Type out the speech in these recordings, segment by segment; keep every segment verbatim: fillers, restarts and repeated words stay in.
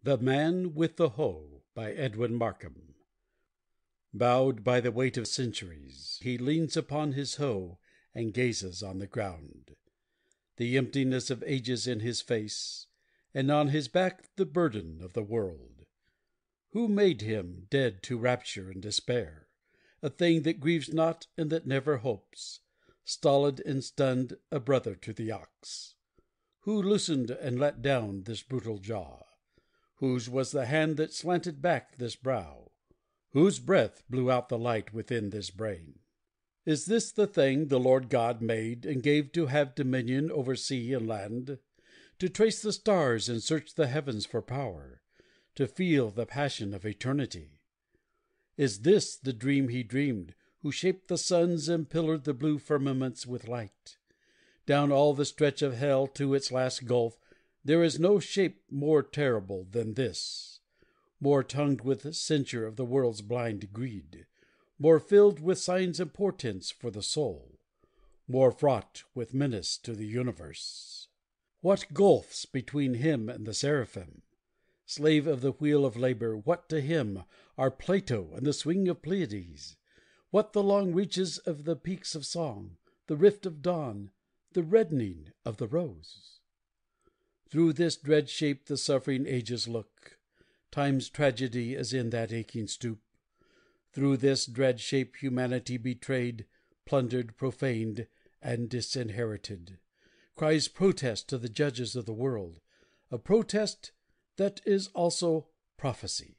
The Man with the Hoe by Edwin Markham. Bowed by the weight of centuries, he leans upon his hoe and gazes on the ground, the emptiness of ages in his face, and on his back the burden of the world. Who made him, dead to rapture and despair, a thing that grieves not and that never hopes, stolid and stunned, a brother to the ox? Who loosened and let down this brutal jaw? Whose was the hand that slanted back this brow? Whose breath blew out the light within this brain? Is this the thing the Lord God made and gave to have dominion over sea and land? To trace the stars and search the heavens for power, to feel the passion of eternity? Is this the dream he dreamed, who shaped the suns and pillared the blue firmaments with light? Down all the stretch of hell to its last gulf there is no shape more terrible than this, more tongued with censure of the world's blind greed, more filled with signs and portents for the soul, more fraught with menace to the universe. What gulfs between him and the seraphim! Slave of the wheel of labor, what to him are Plato and the swing of Pleiades? What the long reaches of the peaks of song, the rift of dawn, the reddening of the rose? Through this dread shape the suffering ages look. Time's tragedy is in that aching stoop. Through this dread shape humanity betrayed, plundered, profaned, and disinherited, cries protest to the judges of the world, a protest that is also prophecy.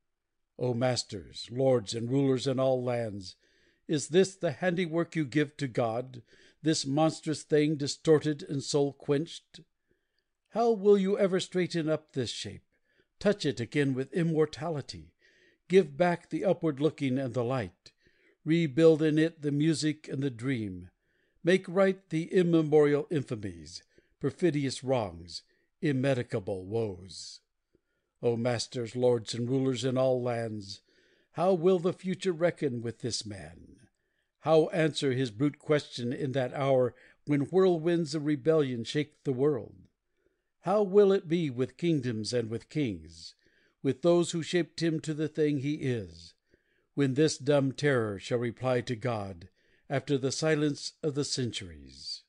O masters, lords, and rulers in all lands, is this the handiwork you give to God, this monstrous thing distorted and soul quenched? How will you ever straighten up this shape, touch it again with immortality, give back the upward looking and the light, rebuild in it the music and the dream, make right the immemorial infamies, perfidious wrongs, immedicable woes? O masters, lords, and rulers in all lands, how will the future reckon with this man? How answer his brute question in that hour when whirlwinds of rebellion shake the world? How will it be with kingdoms and with kings, with those who shaped him to the thing he is, when this dumb terror shall reply to God after the silence of the centuries?